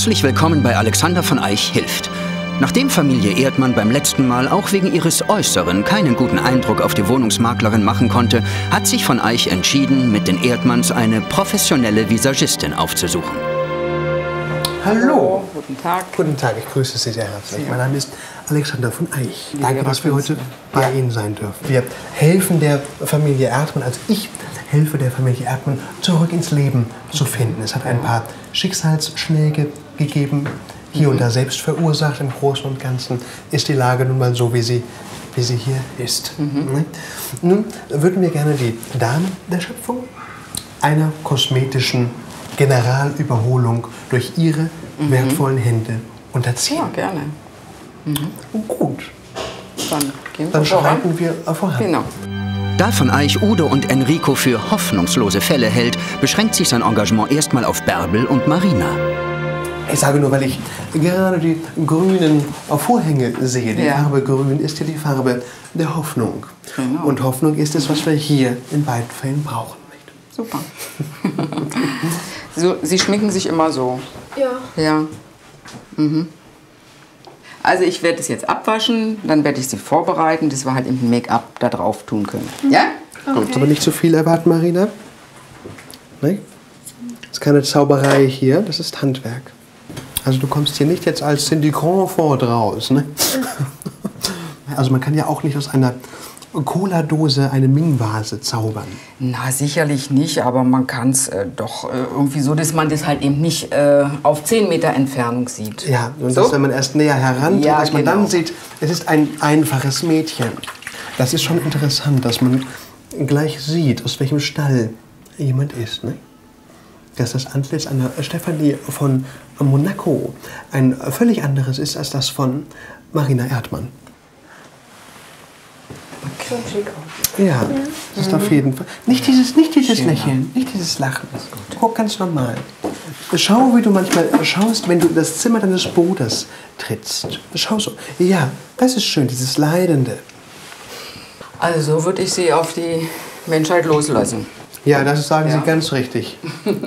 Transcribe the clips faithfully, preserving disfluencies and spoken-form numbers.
Herzlich willkommen bei Alexander von Eich hilft. Nachdem Familie Erdmann beim letzten Mal auch wegen ihres Äußeren keinen guten Eindruck auf die Wohnungsmaklerin machen konnte, hat sich von Eich entschieden, mit den Erdmanns eine professionelle Visagistin aufzusuchen. Hallo. Guten Tag. Guten Tag, ich grüße Sie sehr herzlich. Mein Name ist Alexander von Eich. Danke, dass wir heute bei Ihnen sein dürfen. Wir helfen der Familie Erdmann, also ich helfe der Familie Erdmann, zurück ins Leben zu finden. Es hat ein paar Schicksalsschläge gegeben, hier und da selbst verursacht. Im Großen und Ganzen ist die Lage nun mal so, wie sie, wie sie hier ist. Mhm. Nun würden wir gerne die Damen der Schöpfung einer kosmetischen Generalüberholung durch ihre mhm. wertvollen Hände unterziehen. Ja, gerne. Mhm. Gut. Dann gehen wir Dann voran. schreiten wir voran. Genau. Da von Eich Udo und Enrico für hoffnungslose Fälle hält, beschränkt sich sein Engagement erstmal auf Bärbel und Marina. Ich sage nur, weil ich gerade die grünen Vorhänge sehe. Die Ja. Farbe grün ist ja die Farbe der Hoffnung. Genau. Und Hoffnung ist es, was wir hier in beiden Fällen brauchen. Super. So, Sie schminken sich immer so? Ja. Ja. Mhm. Also ich werde es jetzt abwaschen, dann werde ich Sie vorbereiten, dass wir halt im Make-up da drauf tun können. Ja? Okay. Gut, aber nicht zu viel erwarten, Marina. Nee? Das ist keine Zauberei hier, das ist Handwerk. Also du kommst hier nicht jetzt als Cindy Crawford raus, ne? Also man kann ja auch nicht aus einer Cola-Dose eine Ming-Vase zaubern. Na, sicherlich nicht, aber man kann es äh, doch äh, irgendwie so, dass man das halt eben nicht äh, auf zehn Meter Entfernung sieht. Ja, und so? dass, wenn man erst näher herantritt, Ja, dass man genau. dann sieht, es ist ein einfaches Mädchen. Das ist schon interessant, dass man gleich sieht, aus welchem Stall jemand ist. Ne? Dass das Antlitz einer Stefanie von Monaco ein völlig anderes ist als das von Marina Erdmann. Ja, das ist auf jeden Fall. Nicht dieses, nicht dieses Lächeln, nicht dieses Lachen. Guck ganz normal. Schau, wie du manchmal schaust, wenn du in das Zimmer deines Bruders trittst. Schau so. Ja, das ist schön, dieses Leidende. Also so würde ich Sie auf die Menschheit loslassen. Ja, das sagen Ja. Sie ganz richtig.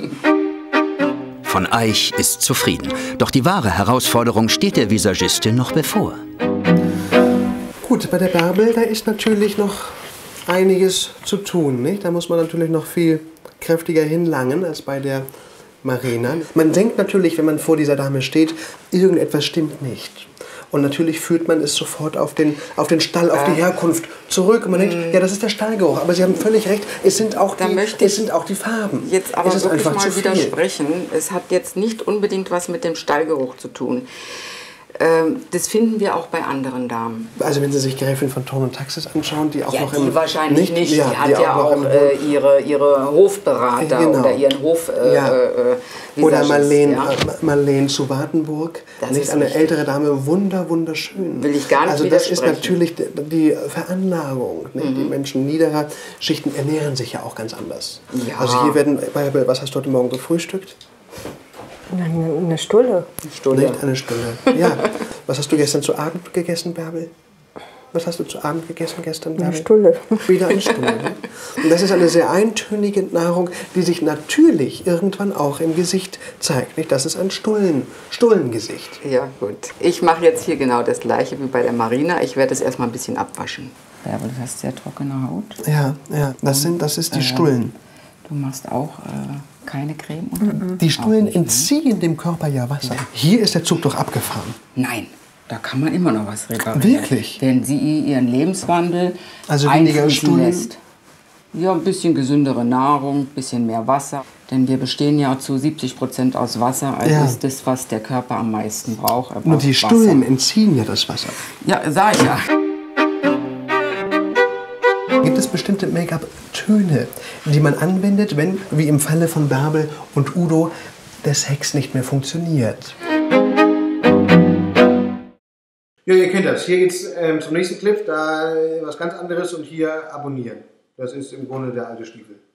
Von Eich ist zufrieden. Doch die wahre Herausforderung steht der Visagistin noch bevor. Gut, bei der Bärbel, da ist natürlich noch einiges zu tun. Nicht? Da muss man natürlich noch viel kräftiger hinlangen als bei der Marina. Man denkt natürlich, wenn man vor dieser Dame steht, irgendetwas stimmt nicht. Und natürlich führt man es sofort auf den, auf den Stall, auf die Herkunft zurück. Und man denkt, ja, das ist der Stallgeruch. Aber Sie haben völlig recht, es sind auch Da die, möchte es sind auch die Farben. Jetzt aber es ist wirklich einfach mal zu viel. widersprechen. Es hat jetzt nicht unbedingt was mit dem Stallgeruch zu tun. Ähm, das finden wir auch bei anderen Damen. Also wenn Sie sich Gräfin von Thurn und Taxis anschauen, die auch Ja, noch die im... wahrscheinlich nicht. Ja, die hat die ja noch auch im- äh, ihre, ihre Hofberater Genau. oder ihren Hof... Äh, Ja. äh, Oder Visagist, Marlene, ja. äh, Marlene zu Wartenburg, Das nicht ist eine richtig. ältere Dame, wunder, wunderschön. Will ich gar nicht Also das ist widersprechen. natürlich die, die Veranlagung. Nicht? Mhm. Die Menschen niederer Schichten ernähren sich ja auch ganz anders. Ja. Also hier werden, Bärbel, was hast du heute Morgen gefrühstückt? Eine, eine Stulle. Stunde. Nicht eine Stunde. Ja. Was hast du gestern zu Abend gegessen, Bärbel? Was hast du zu Abend gegessen gestern, Bärbel? Eine Stulle. Wieder eine Stunde. Ne? Und das ist eine sehr eintönige Nahrung, die sich natürlich irgendwann auch im Gesicht zeigt. Nicht? Das ist ein Stullen, Stullengesicht. Ja, gut. Ich mache jetzt hier genau das Gleiche wie bei der Marina. Ich werde es erstmal ein bisschen abwaschen. Bärbel, du hast sehr trockene Haut. Ja, ja, das, sind, das ist die Stullen. Du machst auch äh, keine Creme unter? Die Stullen entziehen dem Körper ja Wasser. Hier ist der Zug doch abgefahren. Nein, da kann man immer noch was reparieren. Wirklich? Wenn sie ihren Lebenswandel Also weniger einfließen Stullen? lässt. Ja, ein bisschen gesündere Nahrung, ein bisschen mehr Wasser. Denn wir bestehen ja zu siebzig Prozent aus Wasser. Also Ja. ist das, was der Körper am meisten braucht. Er Nur braucht die Wasser. Stullen entziehen ja das Wasser. Ja, sag ich ja. Gibt es bestimmte Make-up-Töne, die man anwendet, wenn, wie im Falle von Bärbel und Udo, der Sex nicht mehr funktioniert? Ja, ihr kennt das. Hier geht's ähm, zum nächsten Clip, da was ganz anderes und hier abonnieren. Das ist im Grunde der alte Stiefel.